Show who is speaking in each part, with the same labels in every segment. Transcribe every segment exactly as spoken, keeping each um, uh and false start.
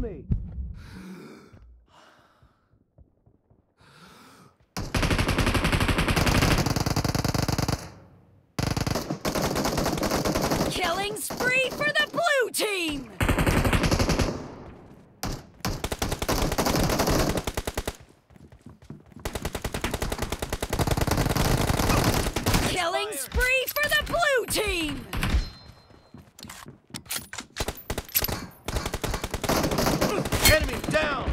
Speaker 1: me!
Speaker 2: Killing spree for the blue team! Killing spree for the blue team!
Speaker 1: Enemy down!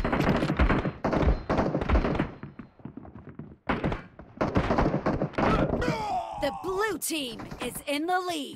Speaker 2: The blue team is in the lead.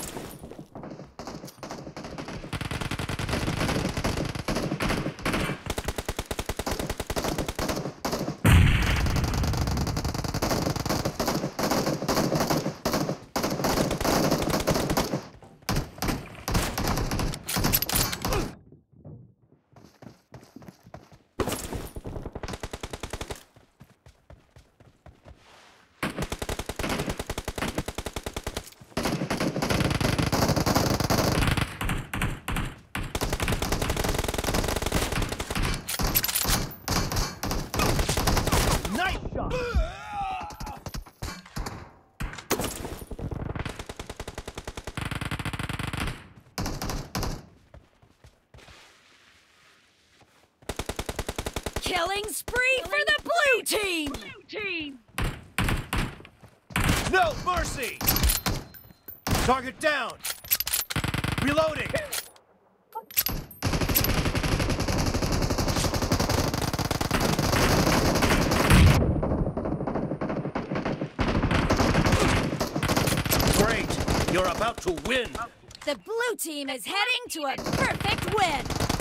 Speaker 2: Killing spree for the blue team! Blue team!
Speaker 1: No mercy! Target down! Reloading! Great! You're about to win!
Speaker 2: The blue team is heading to a perfect win!